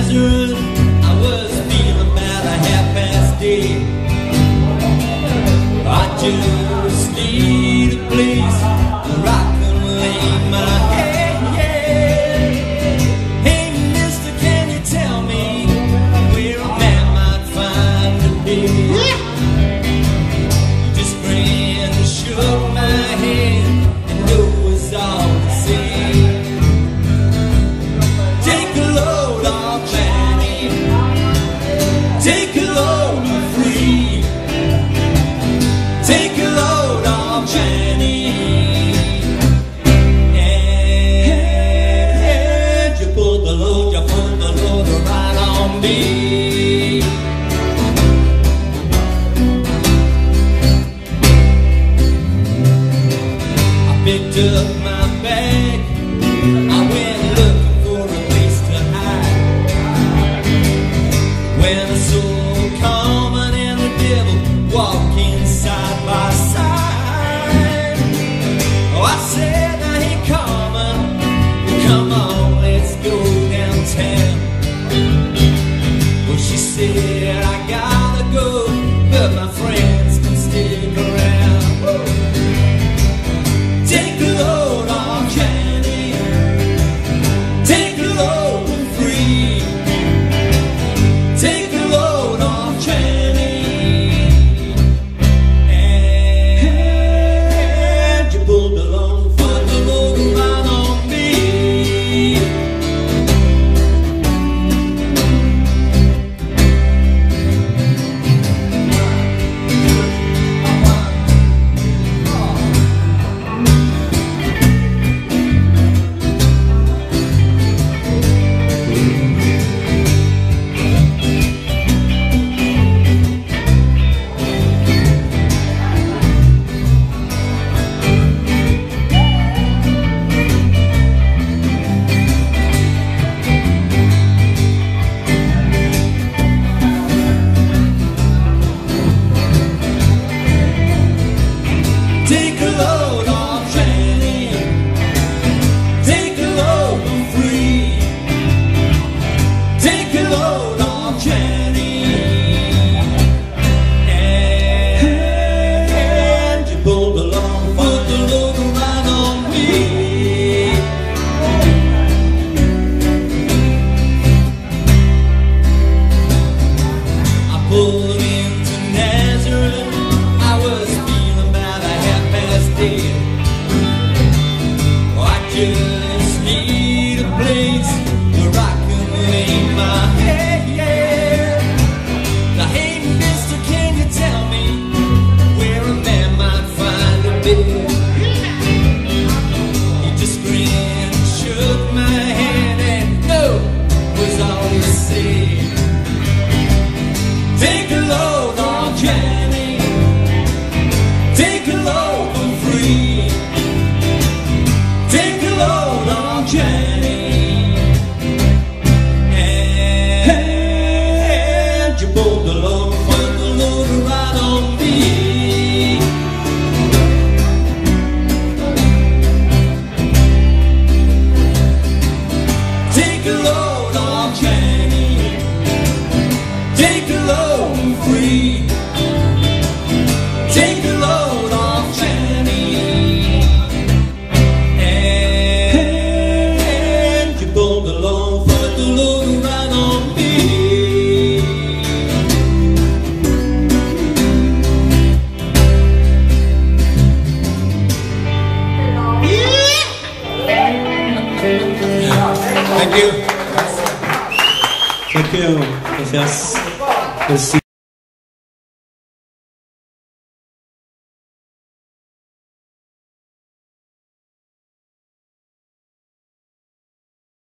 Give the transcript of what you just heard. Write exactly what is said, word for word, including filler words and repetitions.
Nazareth. I was feeling about a half past eight. I just need a place where I can lay my head, yeah. Hey mister, can you tell me where a man might find a bed? You just grinned and shook my hand, and it was all the same. Take a load off Johnny, take a load for free. Take a load off Johnny, and you put the load, you put the load right on me. I picked up my bag, I went looking for a place to hide. When I saw Carmen and the devil walking side by side, oh, I said, now hey Carmen, come on, let's go downtown. Well, she said, I gotta go, but my friends can stick around. Woo. Take a load off Johnny, take a load for free. Take a load off Johnny, and you pulled the load, put the load right on me. Take a load off Johnny, take a load for free. Take a load off Johnny, and you pulled the load, put the load right on me. I pulled into Nazareth, I was feeling about a half past eight. Oh, I just need a place where I can lay my head, yeah. Now hey mister, can you tell me where a man might find a bed? He just grinned and shook my hand, and no was all he said. Take a load off Johnny, take a load for free. Take a load off Johnny, and you pulled the load, put the load right on me. Take a load off Johnny, take a load for free. Take a load off Johnny, and you pulled the load, put the load right on me. Thank you. Thank you. Gracias. Merci.